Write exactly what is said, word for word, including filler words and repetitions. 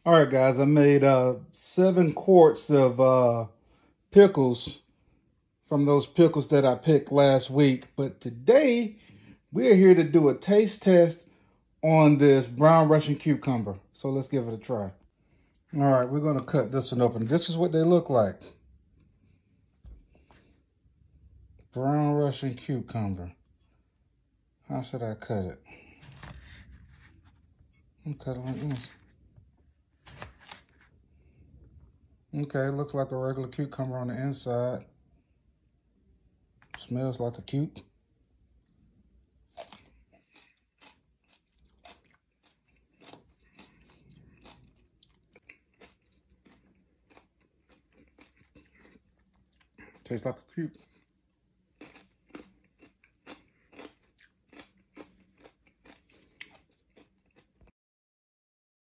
All right, guys, I made uh, seven quarts of uh, pickles from those pickles that I picked last week. But today, we're here to do a taste test on this brown Russian cucumber. So let's give it a try. All right, we're going to cut this one open. This is what they look like. Brown Russian cucumber. How should I cut it? I'm cut it like this. Okay, it looks like a regular cucumber on the inside. Smells like a cuke. Tastes like a cuke.